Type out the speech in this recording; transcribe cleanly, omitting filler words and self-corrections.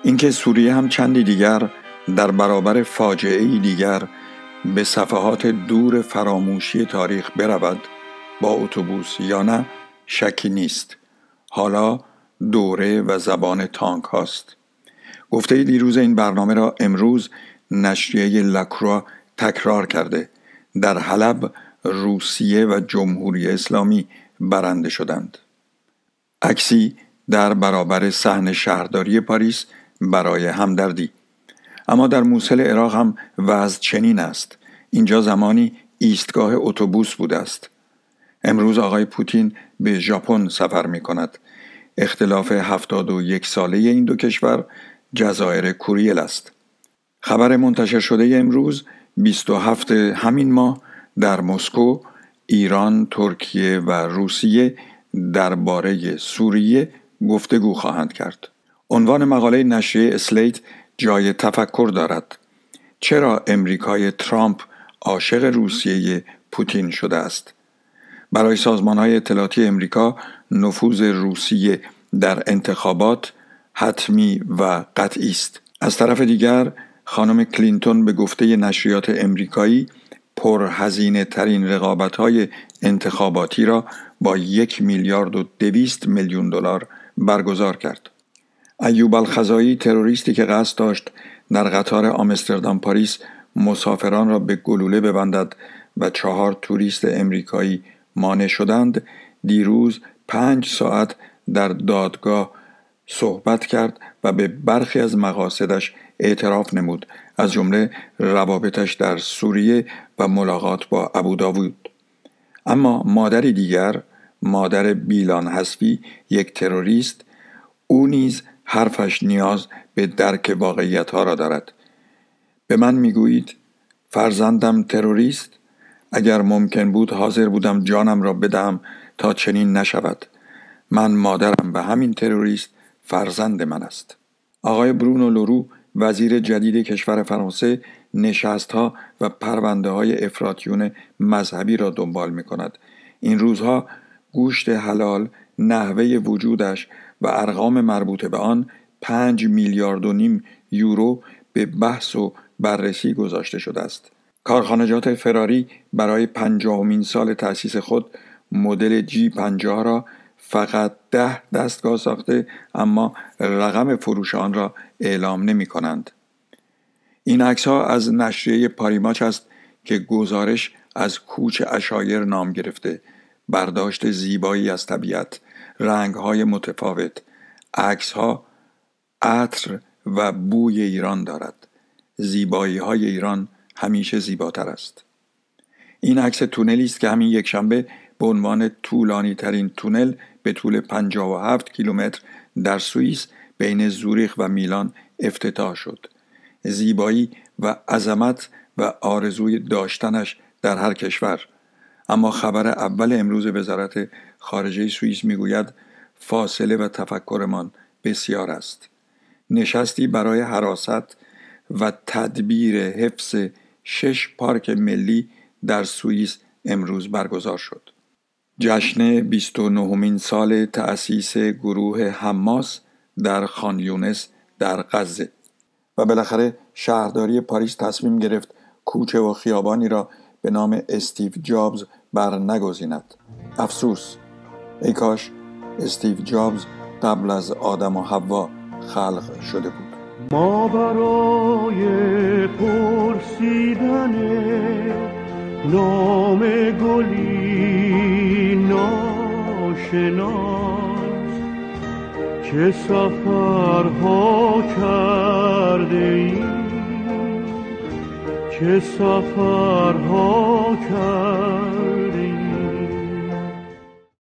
اینکه سوریه هم چندی دیگر در برابر فاجعه‌ای دیگر به صفحات دور فراموشی تاریخ برود با اتوبوس یا نه شکی نیست. حالا دوره و زبان تانک هاست. گفته دیروز این برنامه را امروز نشریه لاکروا تکرار کرده. در حلب روسیه و جمهوری اسلامی برنده شدند. عکسی در برابر صحن شهرداری پاریس برای همدردی. اما در موصل عراق هم وضع چنین است. اینجا زمانی ایستگاه اتوبوس بوده است. امروز آقای پوتین به ژاپن سفر می کند. اختلاف 71 ساله این دو کشور جزایر کوریل است. خبر منتشر شده امروز 27 همین ماه در مسکو ایران، ترکیه و روسیه درباره سوریه گفتگو خواهند کرد. عنوان مقاله نشریه اسلیت جای تفکر دارد. چرا امریکای ترامپ عاشق روسیه پوتین شده است؟ برای سازمان‌های اطلاعاتی امریکا نفوذ روسیه در انتخابات حتمی و قطعی است. از طرف دیگر خانم کلینتون به گفته نشریات امریکایی پرهزینه ترین رقابت‌های انتخاباتی را با 1,200,000,000 دلار برگزار کرد. ایوب الخزائی، تروریستی که قصد داشت در قطار آمستردام پاریس مسافران را به گلوله ببندد و 4 توریست امریکایی مانع شدند، دیروز 5 ساعت در دادگاه صحبت کرد و به برخی از مقاصدش اعتراف نمود، از جمله روابطش در سوریه و ملاقات با ابوداوود. اما مادری دیگر، مادر بیلان حسفی، یک تروریست، او نیز حرفش نیاز به درک واقعیت‌ها را دارد. به من میگویید فرزندم تروریست؟ اگر ممکن بود حاضر بودم جانم را بدهم تا چنین نشود. من مادرم به همین تروریست فرزند من است. آقای برونو لورو، وزیر جدید کشور فرانسه، نشست‌ها و پرونده‌های افراطیون مذهبی را دنبال می‌کند. این روزها گوشت حلال، نحوه وجودش و ارقام مربوط به آن 5,5 میلیارد یورو به بحث و بررسی گذاشته شده است. کارخانجات فراری برای 50مین سال تأسیس خود مدل G50 را فقط 10 دستگاه ساخته، اما رقم فروش آن را اعلام نمی کنند. این عکس‌ها از نشریه پاریماچ است که گزارش از کوچ عشایر نام گرفته. برداشت زیبایی از طبیعت، رنگ‌های متفاوت. عکس‌ها عطر و بوی ایران دارد. زیبایی‌های ایران همیشه زیباتر است. این عکس تونلی است که همین یکشنبه به عنوان طولانی ترین تونل به طول 57 کیلومتر در سوئیس بین زوریخ و میلان افتتاح شد. زیبایی و عظمت و آرزوی داشتنش در هر کشور. اما خبر اول امروز وزارت خارجه سوئیس میگوید فاصله و تفکرمان بسیار است. نشستی برای حراست و تدبیر حفظ 6 پارک ملی در سوئیس امروز برگزار شد. جشن 29مین سال تأسیس گروه حماس در خان یونس در غزه. و بالاخره شهرداری پاریس تصمیم گرفت کوچه و خیابانی را به نام استیو جابز برنگزیند. افسوس، ای کاش استیو جابز قبل از آدم و حوا خلق شده بود. ما برای پرسیدن نام گلی ناشناس چه سفرها کرده ایم، چه سفرها کرده